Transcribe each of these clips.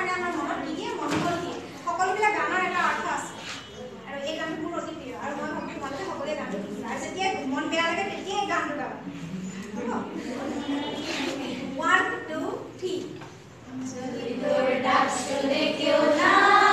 কাৰণে আমাৰ মনত কি দিয়ে মনোবল দিয়ে সকলোবিলাক গানৰ এটা অৰ্থ আছে আৰু এই গানটো মোৰ অতি প্ৰিয় আৰু মই ভাবোঁ তোমালোকে সকলোৱে গানটো শিকিবা আৰু যেতিয়া মন বেয়া লাগে তেতিয়াই গানটো গাবা হ'ব 1 2 3 যদি তোৰ ডাক শুনে কিয় না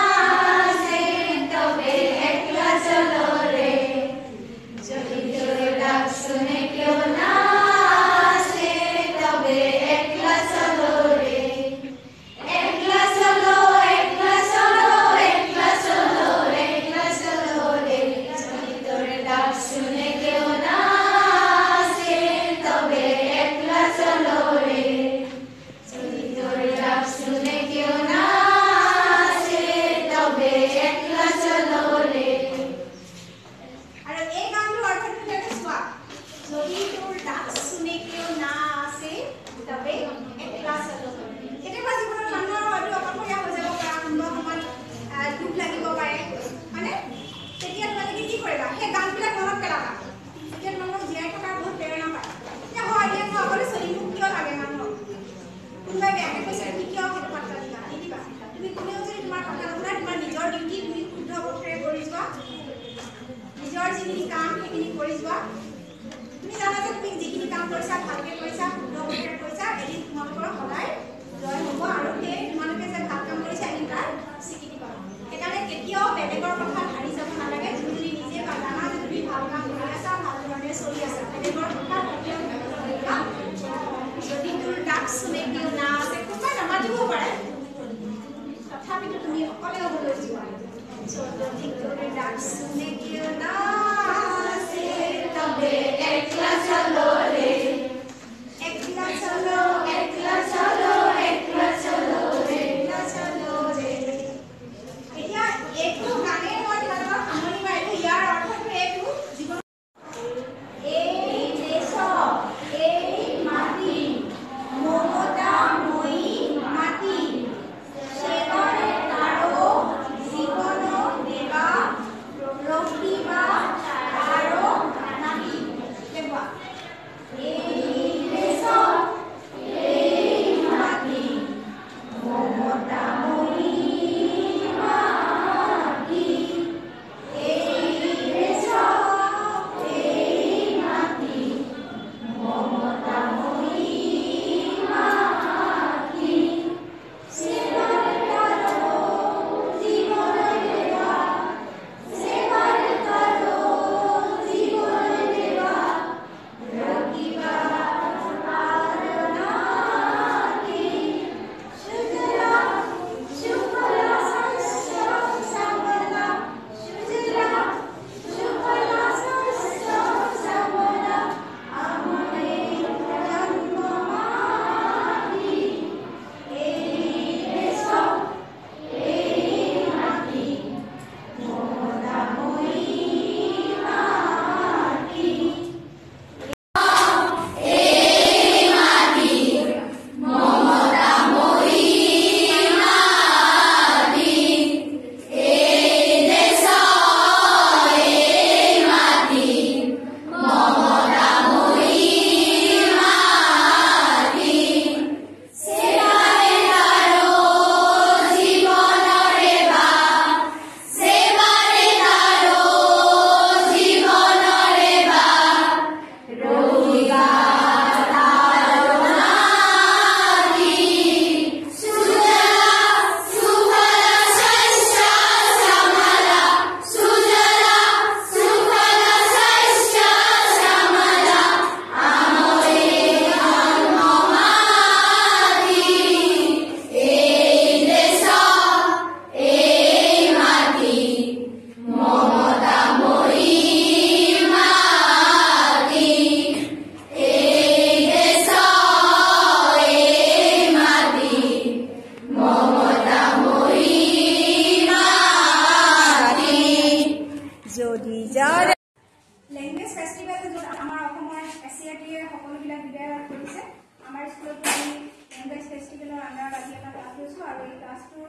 Language festival is our SCRT our school language festival class 2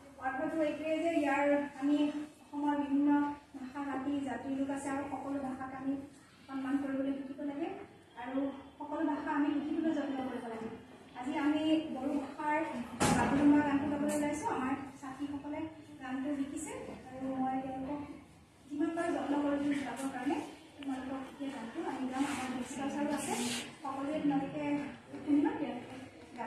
বিভিন্ন ভাষা জাতি জাতি লোক আছে আৰু সকলো ভাষাক আমি সন্মান কৰিবলৈ শিকিব লাগে আৰু সকলো ভাষা আমি শিকিবলৈ যত্ন কৰিব লাগে আজি আমি বড়ো ভাষাৰ বাগৰুম্বা গানটো গাবলৈ ওলাইছো শিকিছে আৰু মই তেওঁলোকক যিমান পাৰোঁ যত্ন কৰোঁ শিকাবৰ কাৰণে তোমালোকক সেই গানটো আমি গাম। আমাৰ ডিছকাছাৰো আছে, সকলোৱে তোমালোকে শুনিবা, তেওঁলোকে গাব।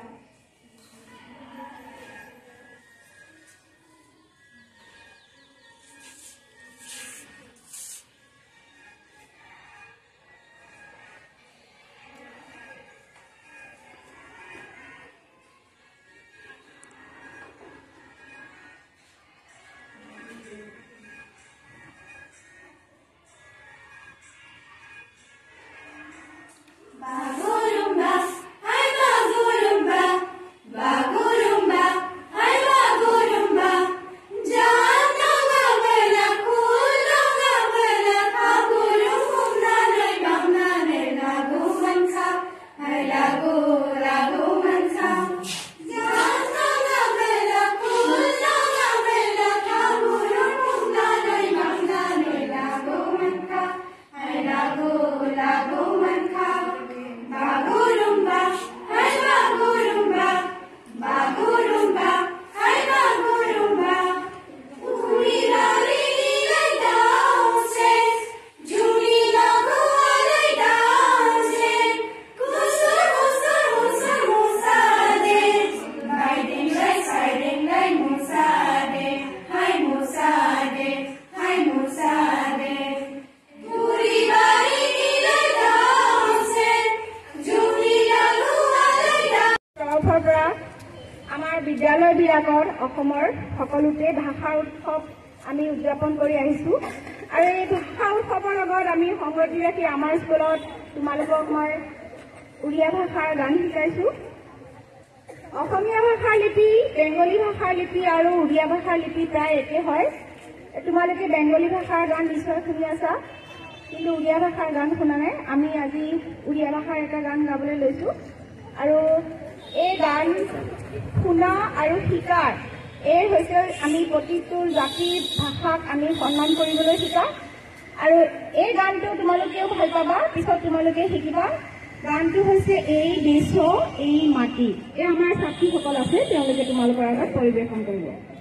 আমাৰ বিদ্যালয়বিলাকত অসমৰ সকলোতে ভাষা উৎসৱ আমি উদযাপন কৰি আহিছোঁ আৰু এই ভাষা উৎসৱৰ লগত আমি সংগতি ৰাখি আমাৰ স্কুলত তোমালোকক মই উড়িয়া ভাষাৰ গান শিকাইছোঁ। অসমীয়া ভাষাৰ লিপি, বেংগলী ভাষাৰ লিপি আৰু উড়িয়া ভাষাৰ লিপি প্ৰায় একে হয়। তোমালোকে বেংগলী ভাষাৰ গান নিশ্চয় শুনি আছা, কিন্তু উড়িয়া ভাষাৰ গান শুনা নাই। আমি আজি উড়িয়া ভাষাৰ এটা গান গাবলৈ লৈছোঁ আৰু এই গান শুনা আৰু শিকাৰ এই হৈছে আমি প্ৰতিটো জাতিৰ ভাষাক আমি সন্মান কৰিবলৈ শিকা আৰু এই গানটো তোমালোকেও ভাল পাবা, পিছত তোমালোকে শিকিবা। গানটো হৈছে এই বিশ্ব এই মাটি। এই আমাৰ ছাত্ৰীসকল আছে, তেওঁলোকে তোমালোকৰ আগত পৰিৱেশন কৰিব।